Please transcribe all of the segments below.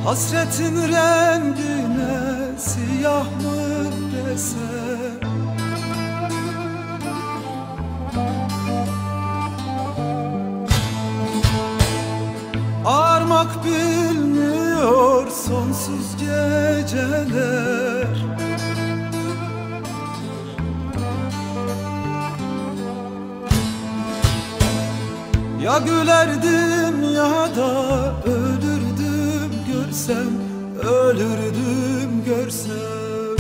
Hasretin rengine siyah mı desem? Ağarmak bilmiyor sonsuz geceler. Ya gülerdim ya da ölürdüm görsem, ölürdüm görsem.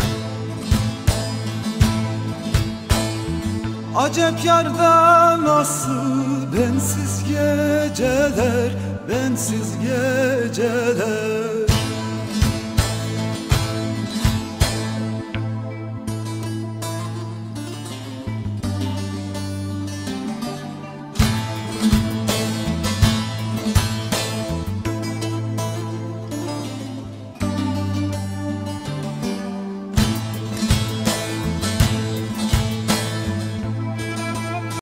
Acep yarda nasıl bensiz geceler, bensiz geceler.